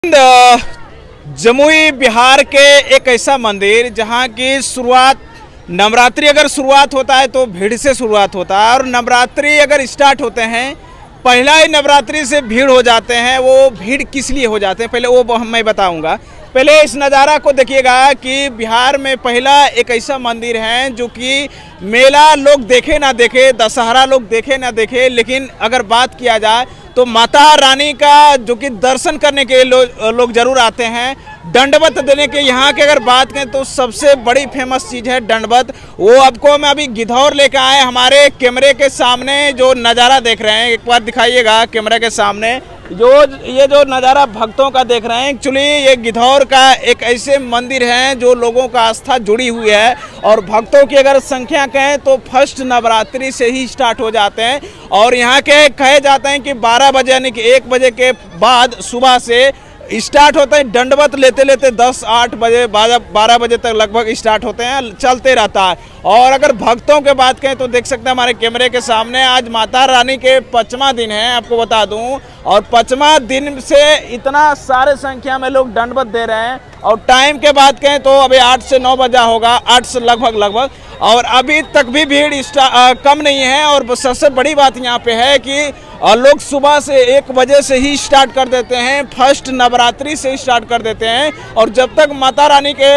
जमुई बिहार के एक ऐसा मंदिर जहां की शुरुआत नवरात्रि अगर शुरुआत होता है तो भीड़ से शुरुआत होता है और नवरात्रि अगर स्टार्ट होते हैं पहला ही नवरात्रि से भीड़ हो जाते हैं। वो भीड़ किस लिए हो जाते हैं पहले वो मैं बताऊंगा। पहले इस नज़ारा को देखिएगा कि बिहार में पहला एक ऐसा मंदिर है जो कि मेला लोग देखे ना देखे, दशहरा लोग देखे ना देखे, लेकिन अगर बात किया जाए तो माता रानी का जो कि दर्शन करने के लोग जरूर आते हैं। दंडवत देने के यहाँ की अगर बात करें तो सबसे बड़ी फेमस चीज़ है दंडवत। वो आपको मैं अभी गिद्धौर लेकर आए हमारे कैमरे के सामने जो नज़ारा देख रहे हैं, एक बार दिखाइएगा कैमरे के सामने। ये जो नज़ारा भक्तों का देख रहे हैं, एक्चुअली ये गिद्धौर का एक ऐसे मंदिर है जो लोगों का आस्था जुड़ी हुई है और भक्तों की अगर संख्या कहें तो फर्स्ट नवरात्रि से ही स्टार्ट हो जाते हैं। और यहाँ के कहे जाते हैं कि 12 बजे यानी कि 1 बजे के बाद सुबह से स्टार्ट होते हैं दंडवत, लेते लेते 10, 8 बजे 12 बजे तक लगभग स्टार्ट होते हैं, चलते रहता है। और अगर भक्तों के बात करें तो देख सकते हैं हमारे कैमरे के सामने आज माता रानी के 5वां दिन है, आपको बता दूं, और 5वां दिन से इतना सारे संख्या में लोग दंडवत दे रहे हैं। और टाइम के बात करें तो अभी 8 से 9 बजा होगा, 8 से लगभग और अभी तक भी भीड़ कम नहीं है। और सबसे बड़ी बात यहाँ पे है कि लोग सुबह से 1 बजे से ही स्टार्ट कर देते हैं, फर्स्ट नवरात्रि से स्टार्ट कर देते हैं और जब तक माता रानी के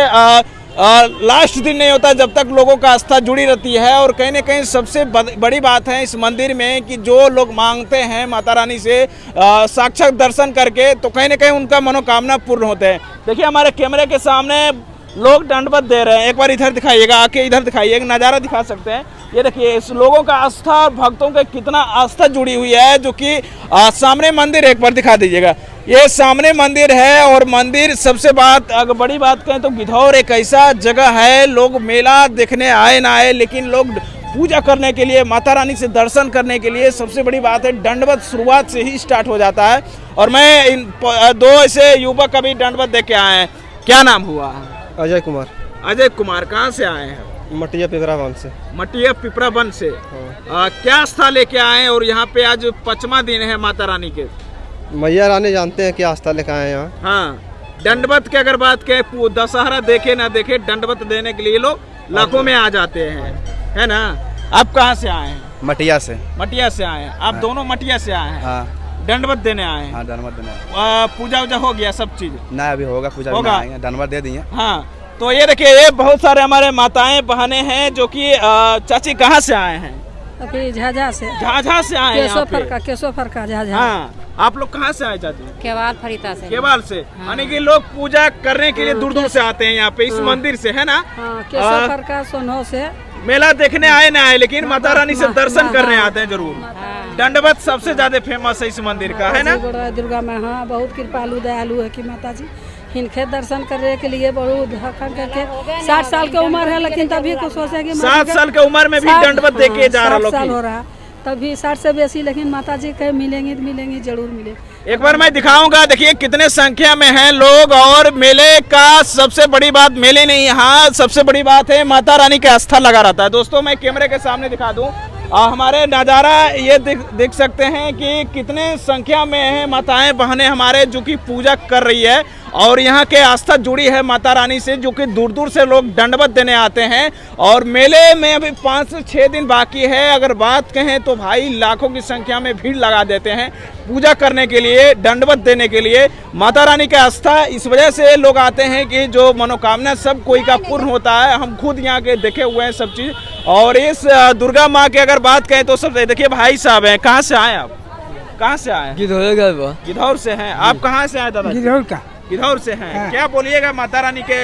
लास्ट दिन नहीं होता जब तक लोगों का आस्था जुड़ी रहती है। और कहीं ना कहीं सबसे बड़ी बात है इस मंदिर में कि जो लोग मांगते हैं माता रानी से साक्षात दर्शन करके तो कहीं ना कहीं उनका मनोकामना पूर्ण होते हैं। देखिए हमारे कैमरे के सामने लोग दंडवत दे रहे हैं, एक बार इधर दिखाइएगा, आके इधर दिखाइए, एक नज़ारा दिखा सकते हैं। ये देखिए इस लोगों का आस्था और भक्तों का कितना आस्था जुड़ी हुई है जो कि सामने मंदिर है, एक बार दिखा दीजिएगा। ये सामने मंदिर है और मंदिर सबसे अगर बड़ी बात कहें तो गिद्धौर एक ऐसा जगह है, लोग मेला देखने आए ना आए लेकिन लोग पूजा करने के लिए, माता रानी से दर्शन करने के लिए सबसे बड़ी बात है दंडवत शुरुआत से ही स्टार्ट हो जाता है। और मैं इन 2 ऐसे युवक अभी दंडवत देख के आए हैं। क्या नाम हुआ? अजय कुमार। अजय कुमार, कहाँ से आए हैं? मटिया पिपरावन से। मटिया पिपरावन से। क्या आस्था लेके आए हैं और यहाँ पे आज 5वां दिन है माता रानी के? मैया रानी जानते हैं क्या आस्था लेके आए हैं यहाँ। हाँ, दंडवत की अगर बात करें दशहरा देखे ना देखे दंडवत देने के लिए लोग लाखों में आ जाते हैं, है ना। आप कहाँ से आए हैं? मटिया से। मटिया से आए हैं आप? दोनों मटिया से आए हैं? हाँ। दंडवत देने आए हैं? हाँ, दंडवत देने। पूजा वूजा हो गया सब चीज? ना अभी होगा, पूजा होगा, दंडवत दे दिए। हाँ, तो ये देखिए ये बहुत सारे हमारे माताएं बहनें हैं जो कि चाची कहाँ से आए हैं? अभी झाझा से। झाझा से आए हैं? केशोफर का झाझा। हाँ, आप लोग कहाँ से आए चाची? केवाल फरीता से। केवाल से, यानी कि लोग पूजा करने के लिए दूर दूर से आते हैं यहाँ पे इस मंदिर से, है ना। केशोफर का सोनो से मेला देखने आए ना आए लेकिन माता रानी से दर्शन करने आते हैं जरूर। दंडवत सबसे ज्यादा फेमस है इस मंदिर का, है ना। दुर्गा में हाँ बहुत कृपालु दयालु है कि माता जी इनके दर्शन करने के लिए बहुत करके 60 साल की उम्र है लेकिन तभी कुछ सोचे कि 7 साल की उम्र में भी दंडवत देके जा रहा साल हो रहा तभी 60 से बेसी, लेकिन माता जी कहे मिलेंगी जरूर मिलेंगे। एक बार मैं दिखाऊंगा, देखिए कितने संख्या में हैं लोग। और मेले का सबसे बड़ी बात मेले नहीं, हाँ सबसे बड़ी बात है माता रानी का आस्था लगा रहता है। दोस्तों मैं कैमरे के सामने दिखा दूं, हमारे नज़ारा ये देख सकते हैं कि कितने संख्या में है माताएं बहनें हमारे जो कि पूजा कर रही है और यहाँ के आस्था जुड़ी है माता रानी से, जो कि दूर दूर से लोग दंडवत देने आते हैं। और मेले में अभी 5 से 6 दिन बाकी है। अगर बात कहें तो भाई लाखों की संख्या में भीड़ लगा देते हैं पूजा करने के लिए, दंडवत देने के लिए। माता रानी का आस्था इस वजह से लोग आते हैं कि जो मनोकामना सब कोई का पूर्ण होता है। हम खुद यहाँ के देखे हुए हैं सब चीज़। और इस दुर्गा माँ की अगर बात करें तो सब देखिए भाई साहब हैं, कहाँ से आए आप? कहाँ से आए? गिद्धौर से हैं। आप कहाँ से आए दादा? गिद्धौर से हैं। हाँ। क्या बोलिएगा माता रानी के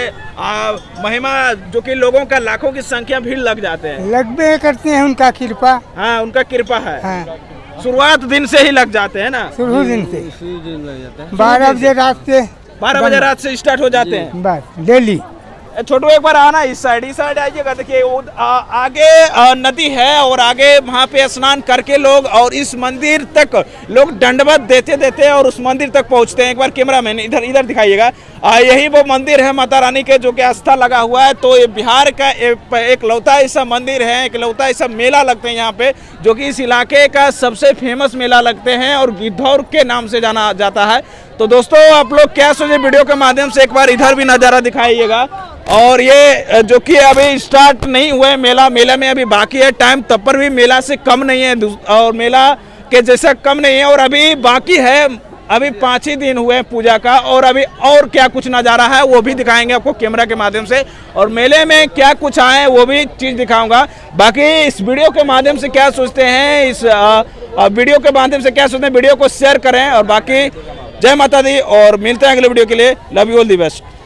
महिमा जो कि लोगों का लाखों की संख्या भीड़ लग जाते हैं? लगबे करते हैं, उनका कृपा। हाँ, उनका कृपा है। हाँ। शुरुआत दिन से ही लग जाते हैं ना? शुरू दिन से 12 बजे रात से 12 बजे रात से स्टार्ट हो जाते हैं बस डेली। छोटू एक बार आना इस साइड आइएगा। देखिए आगे नदी है और आगे वहाँ पे स्नान करके लोग और इस मंदिर तक लोग दंडवत देते और उस मंदिर तक पहुँचते हैं। एक बार कैमरा मैन इधर दिखाइएगा। यही वो मंदिर है माता रानी के जो कि आस्था लगा हुआ है। तो ये बिहार का एक लौता ऐसा मंदिर है, एक लौता ऐसा मेला लगते हैं यहाँ पे, जो कि इस इलाके का सबसे फेमस मेला लगते हैं और गिद्धौर के नाम से जाना जाता है। तो दोस्तों आप लोग क्या सोचे, वीडियो के माध्यम से एक बार इधर भी नज़ारा दिखाइएगा। और ये जो कि अभी स्टार्ट नहीं हुआ है मेला में अभी बाकी है टाइम, तब पर भी मेला से कम नहीं है और मेला के जैसा कम नहीं है। और अभी बाकी है, अभी 5 ही दिन हुए पूजा का और अभी और क्या कुछ नज़ारा है वो भी दिखाएंगे आपको कैमरा के माध्यम से। और मेले में क्या कुछ आए वो भी चीज़ दिखाऊंगा। बाकी इस वीडियो के माध्यम से क्या सोचते हैं, इस वीडियो के माध्यम से क्या सोचते हैं, वीडियो को शेयर करें। और बाकी जय माता दी और मिलते हैं अगले वीडियो के लिए। Love you all the best.